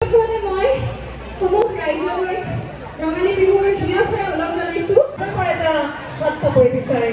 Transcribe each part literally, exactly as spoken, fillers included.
প্ৰথমতে মই সমূহ ৰাইজলৈ ৰঙালী বিহুৰ ধুনীয়া পৰা ওলগ জনাইছোঁ এটা হাত চাপৰি বিচাৰে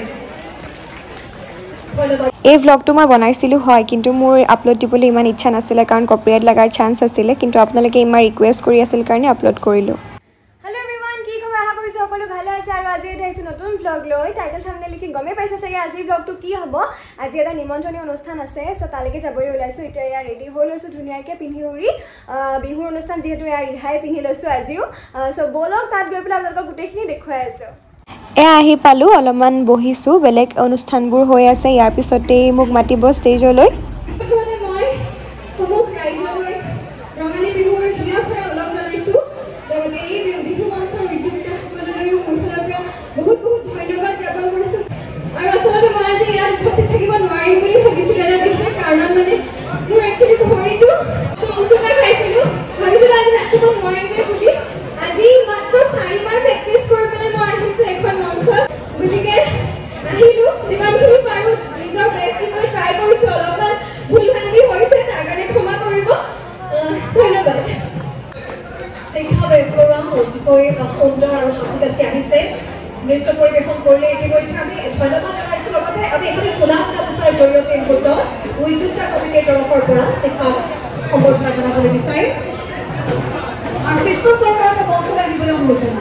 এই ভ্লগটো মই বনাইছিলোঁ হয় কিন্তু মোৰ আপলোড দিবলৈ ইমান ইচ্ছা নাছিলে কাৰণ কপিৰাইট লগাৰ চান্স আছিলে কিন্তু আপোনালোকে ইমান ৰিকুৱেষ্ট কৰি আছিল কাৰণে আপলোড কৰিলোঁ হেল্ল' এভৰিৱান কি খবৰ আশা কৰিছোঁ সকলো ভালে আছে আৰু আজি এটা আহিছোঁ নতুন ভ্লগ লৈ টাইটেল চামনে লিখি গমেই পাইছে চাগে আজিৰ ভ্লগটো কি হ'ব আজি এটা নিমন্ত্ৰণী অনুষ্ঠান আছে চ' তালৈকে যাবলৈ ওলাইছোঁ এতিয়া ইয়াৰ ৰেডি হৈ লৈছোঁ ধুনীয়াকৈ পিন্ধি উৰি বিহুৰ অনুষ্ঠান যিহেতু ইয়াৰ ৰিহাই পিন্ধি লৈছোঁ আজিও চ' ব'লক তাত গৈ পেলাই আপোনালোকক গোটেইখিনি দেখুৱাই আছোঁ এয়া আহি পালোঁ অলপমান বহিছোঁ বেলেগ অনুষ্ঠানবোৰ হৈ আছে ইয়াৰ পিছতেই মোক মাতিব ষ্টেজলৈ প্ৰথমতে মই সমূহ ৰাইজলৈ ৰঙালী বিহুৰ ধুনীয়া পৰা ওলগ জনাইছোঁ লগতে এই বিহু মঞ্চৰ উদ্যোক্তাসকললৈও মোৰ ফালৰ পৰা বহুত বহুত ধন্যবাদ জ্ঞাপন কৰিছোঁ আৰু আচলতে মই আজি ইয়াত উপস্থিত থাকিব নোৱাৰিম বুলি ভাবিছিলোঁ এটা বিশেষ কাৰণত মানে মোৰ একচুৱেলি ভৰিটো মুচুকাই পাইছিলোঁ ভাবিছিলোঁ আজি নাচিব নোৱাৰিমে বুলি আজি মাত্ৰ চাৰিবাৰ প্ৰেক্টিচ কৰি পেলাই মই আহিছোঁ এখন মঞ্চত গতিকে আহিলোঁ যিমানখিনি পাৰোঁ নিজৰ বেষ্ট দিবলৈ ট্ৰাই কৰিছোঁ অলপমান ভুল ভ্ৰান্তি হৈছে তাৰ কাৰণে ক্ষমা কৰিব ধন্যবাদ শিক্ষা বেছবৰুৱা অতিকৈ সুন্দৰ আৰু সাহসী আহিছে নৃত্য পৰিৱেশন কৰিলে ইতিমধ্যে আমি ধন্যবাদ জনাইছোঁ লগতে আমি এখনি খোলা খোলা বিচাৰৰ জৰিয়তে গোট উদ্যোক্তা কমিটিৰ তৰফৰ পৰা শিক্ষক সম্বৰ্ধনা জনাবলৈ বিচাৰিম আৰু কৃষ্ণ চৰকাৰৰ মঞ্চলৈ আহিবলৈ অনুৰোধ জনাম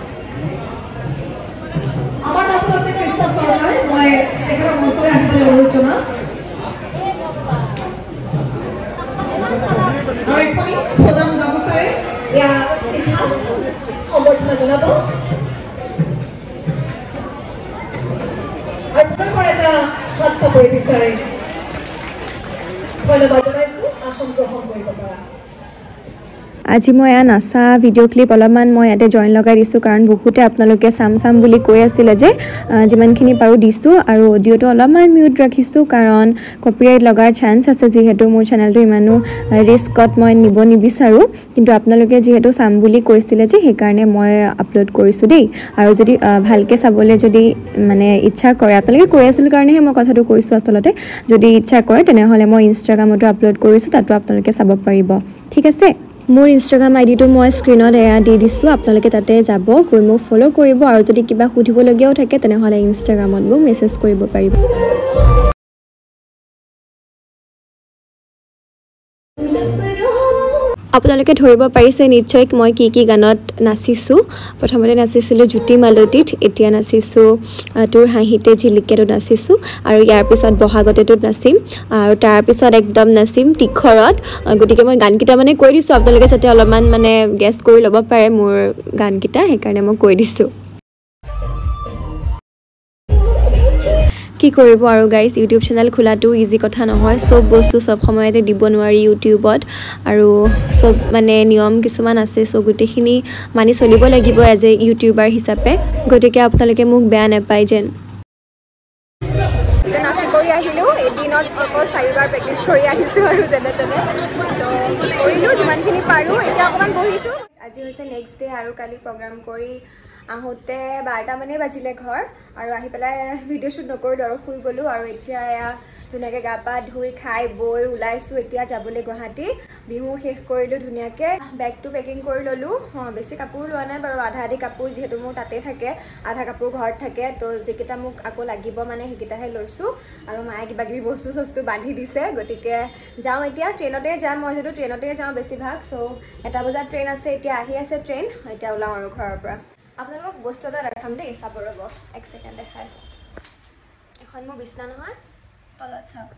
আমাৰ মাজত আছে কৃষ্ণ চৰকাৰ মই তেখেতৰ মঞ্চলৈ আহিবলৈ অনুৰোধ জনাম আৰু এখনি প্ৰদান গামোচাৰে ইয়াৰ শিক্ষা সম্বৰ্ধনা জনাব আৰু পুনৰ এটা হাত চাপৰি বিচাৰে ধন্যবাদ জনাইছোঁ আসন গ্ৰহণ কৰিব পৰা আজি মই এয়া নাচা ভিডিঅ' ক্লিপ অলপমান মই ইয়াতে জইন লগাই দিছোঁ কাৰণ বহুতে আপোনালোকে চাম চাম বুলি কৈ আছিলে যে যিমানখিনি পাৰোঁ দিছোঁ আৰু অডিঅ'টো অলপমান মিউট ৰাখিছোঁ কাৰণ কপিৰাইট লগাৰ চান্স আছে যিহেতু মোৰ চেনেলটো ইমানো ৰিস্কত মই নিব নিবিচাৰোঁ কিন্তু আপোনালোকে যিহেতু চাম বুলি কৈছিলে যে সেইকাৰণে মই আপলোড কৰিছোঁ দেই আৰু যদি ভালকৈ চাবলৈ যদি মানে ইচ্ছা কৰে আপোনালোকে কৈ আছিল কাৰণেহে মই কথাটো কৈছোঁ আচলতে যদি ইচ্ছা কৰে তেনেহ'লে মই ইনষ্টাগ্ৰামতো আপলোড কৰিছোঁ তাতো আপোনালোকে চাব পাৰিব ঠিক আছে মোৰ ইনষ্টাগ্ৰাম আইডিটো মই স্ক্ৰীনত এয়া দি দিছোঁ আপোনালোকে তাতে যাব গৈ মোক ফ'ল' কৰিব আৰু যদি কিবা সুধিবলগীয়াও থাকে তেনেহ'লে ইনষ্টাগ্ৰামত মোক মেছেজ কৰিব পাৰিব আপোনালোকে ধৰিব পাৰিছে নিশ্চয় মই কি কি গানত নাচিছোঁ প্ৰথমতে নাচিছিলোঁ জ্যোতি মালতীত এতিয়া নাচিছোঁ তোৰ হাঁহিতে ঝিলিকেতো নাচিছোঁ আৰু ইয়াৰ পিছত বহাগতেটোত নাচিম আৰু তাৰপিছত একদম নাচিম তীখৰত গতিকে মই গানকেইটা মানে কৈ দিছোঁ আপোনালোকে যাতে অলপমান মানে গেছ কৰি ল'ব পাৰে মোৰ গানকেইটা সেইকাৰণে মই কৈ দিছোঁ কি কৰিব আৰু গাইজ ইউটিউব চেনেল খোলাটো ইজি কথা নহয় চব বস্তু চব সময়তে দিব নোৱাৰি ইউটিউবত আৰু চব মানে নিয়ম কিছুমান আছে চ' গোটেইখিনি মানি চলিব লাগিব এজ এ ইউটিউবাৰ হিচাপে গতিকে আপোনালোকে মোক বেয়া নাপায় যেন নাচি কৰি আহিলোঁ এদিনত অকল চাৰিবাৰ প্ৰেক্টিচ কৰি আহিছোঁ আৰু যেনে তেনে কৰিলোঁ যিমানখিনি পাৰোঁ এতিয়া অকণমান বহিছোঁ আজি হৈছে নেক্সট ডে আৰু কালি প্ৰগ্ৰাম কৰি আহোঁতে বাৰটা মানেই বাজিলে ঘৰ আৰু আহি পেলাই ভিডিঅ' শ্বুট নকৰিলোঁ আৰু শুই গ'লোঁ আৰু এতিয়া এয়া ধুনীয়াকৈ গা পা ধুই খাই বৈ ওলাইছোঁ এতিয়া যাবলৈ গুৱাহাটী বিহু শেষ কৰিলোঁ ধুনীয়াকৈ বেগটো পেকিং কৰি ল'লোঁ অঁ বেছি কাপোৰ লোৱা নাই বাৰু আধা আধি কাপোৰ যিহেতু মোৰ তাতে থাকে আধা কাপোৰ ঘৰত থাকে তো যিকেইটা মোক আকৌ লাগিব মানে সেইকেইটাহে লৈছোঁ আৰু মায়ে কিবা কিবি বস্তু চস্তু বান্ধি দিছে গতিকে যাওঁ এতিয়া ট্ৰেইনতে যাম মই যিহেতু ট্ৰেইনতে যাওঁ বেছিভাগ চ' এটা বজাত ট্ৰেইন আছে এতিয়া আহি আছে ট্ৰেইন এতিয়া ওলাওঁ আৰু ঘৰৰ পৰা আপোনালোকক বস্তু এটা দেখাম দেই চাব ৰ'ব এক ছেকেণ্ড দেখাই আছোঁ এখন মোৰ বিচনা নহয় তলত চাওক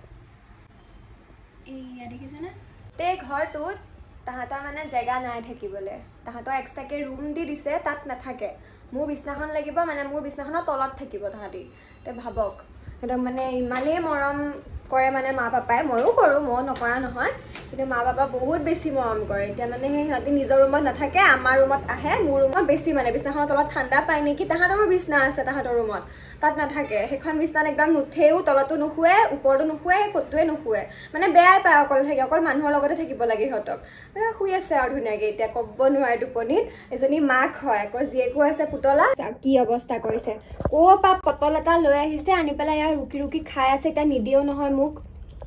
এয়া দেখিছেনে এই ঘৰটোত তাহাঁতৰ মানে জেগা নাই থাকিবলৈ তাহাঁতৰ এক্সট্ৰাকৈ ৰুম দি দিছে তাত নাথাকে মোৰ বিচনাখন লাগিব মানে মোৰ বিচনাখনৰ তলত থাকিব তাহাঁতি তে ভাবক সিহঁতক মানে ইমানেই মৰম কৰে মানে মা পাপাই ময়ো কৰোঁ মই নকৰা নহয় কিন্তু মা পাপা বহুত বেছি মৰম কৰে এতিয়া মানে সেই সিহঁতি নিজৰ ৰুমত নাথাকে আমাৰ ৰুমত আহে মোৰ ৰুমত বেছি মানে বিচনাখনৰ তলত ঠাণ্ডা পায় নেকি তাহাঁতৰো বিচনা আছে তাহাঁতৰ ৰুমত তাত নাথাকে সেইখন বিচনাত একদম নুঠেও তলতো নুশুৱে ওপৰতো নুশুৱে ক'তোৱে নুশুৱে মানে বেয়াই পায় অকল থাকে অকল মানুহৰ লগতে থাকিব লাগে সিহঁতক শুই আছে আৰু ধুনীয়াকৈ এতিয়া ক'ব নোৱাৰে টোপনিত এজনী মাক হয় আকৌ জীয়েকো আছে পুতলা কি অৱস্থা কৰিছে ক'ৰ পৰা পটল এটা লৈ আহিছে আনি পেলাই ইয়াৰ ৰুকি ৰুকি খাই আছে এতিয়া নিদিয়েও নহয় মোক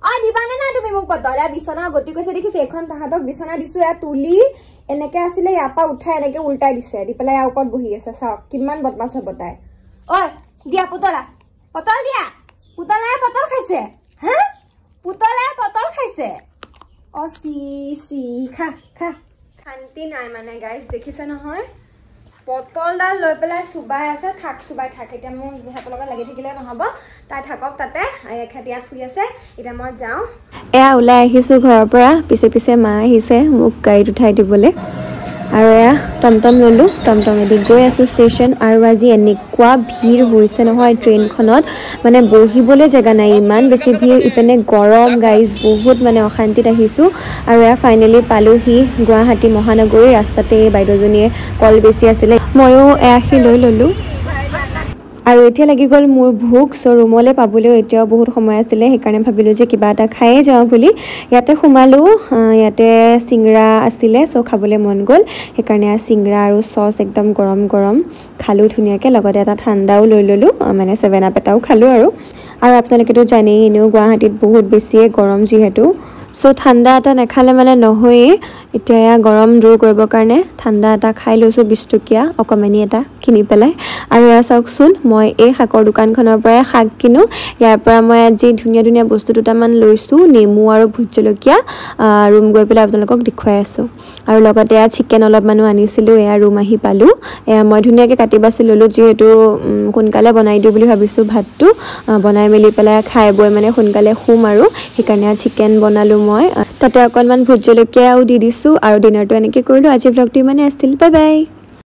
অ দিবানে না তুমি মোক পতল এ বিছনা গতি কৈছে দেখিছে এখন তাহাতক বিছনা দিছো এ তুলি এনেকে আছিলে ইয়াৰ পৰা উঠাই এনেকে উল্টাই দিছে দি পেলাই ইয়াৰ ওপৰত বহি আছে চাওক কিমান বদমাছ হ'ব তাই ঐ দিয়া পুতলা পতল দিয়া পুতলাৰ পতল খাইছে হা পুতলাৰ পতল খাইছে অ সি সি খা খা শান্তি নাই মানে গাইজ দেখিছে নহয় পতলডাল লৈ পেলাই চুবাই আছে থাক চুবাই থাক এতিয়া মোৰ সিহঁতৰ লগত লাগি থাকিলে নহ'ব তাই থাকক তাতে খেতিয়াত শুই আছে এতিয়া মই যাওঁ এয়া ওলাই আহিছোঁ ঘৰৰ পৰা পিছে পিছে মা আহিছে মোক গাড়ীত উঠাই দিবলৈ আৰু এয়া টমটম ল'লোঁ টমটমেদি গৈ আছোঁ ষ্টেচন আৰু আজি এনেকুৱা ভিৰ হৈছে নহয় ট্ৰেইনখনত মানে বহিবলৈ জেগা নাই ইমান বেছি ভিৰ ইপিনে গৰম গাইজ বহুত মানে অশান্তিত আহিছোঁ আৰু এয়া ফাইনেলি পালোঁহি গুৱাহাটী মহানগৰী ৰাস্তাতে বাইদেউজনীয়ে কল বেছি আছিলে ময়ো এয়া আহি লৈ ল'লোঁ আৰু এতিয়া লাগি গ'ল মোৰ ভোক চ' ৰুমলৈ পাবলৈও এতিয়াও বহুত সময় আছিলে সেইকাৰণে ভাবিলোঁ যে কিবা এটা খায়ে যাওঁ বুলি ইয়াতে সোমালোঁ ইয়াতে চিংৰা আছিলে চ' খাবলৈ মন গ'ল সেইকাৰণে চিংৰা আৰু চচ একদম গৰম গৰম খালোঁ ধুনীয়াকৈ লগতে এটা ঠাণ্ডাও লৈ ল'লোঁ মানে ছেভেন আপ এটাও খালোঁ আৰু আৰু আপোনালোকেতো জানেই এনেও গুৱাহাটীত বহুত বেছিয়ে গৰম যিহেতু চ' ঠাণ্ডা এটা নাখালে মানে নহয়েই এতিয়া গৰম দূৰ কৰিবৰ কাৰণে ঠাণ্ডা এটা খাই লৈছোঁ বিছ টকীয়া অকণমানি এটা কিনি পেলাই আৰু এয়া চাওকচোন মই এই শাকৰ দোকানখনৰ পৰাই শাক কিনো ইয়াৰ পৰা মই আজি ধুনীয়া ধুনীয়া বস্তু দুটামান লৈছোঁ নেমু আৰু ভোট জলকীয়া ৰুম গৈ পেলাই আপোনালোকক দেখুৱাই আছোঁ আৰু লগতে এয়া চিকেন অলপমানো আনিছিলোঁ এয়া ৰুম আহি পালোঁ এয়া মই ধুনীয়াকৈ কাটি বাছি ল'লোঁ যিহেতু সোনকালে বনাই দিওঁ বুলি ভাবিছোঁ ভাতটো বনাই মেলি পেলাই খাই বৈ মানে সোনকালে শুম আৰু সেইকাৰণে চিকেন বনালোঁ মই তাতে অকণমান ভোট জলকীয়াও দি দিছোঁ আৰু ডিনাৰটো এনেকৈ কৰিলোঁ আজি ভ্লগটো ইমানেই আছিল বাই বাই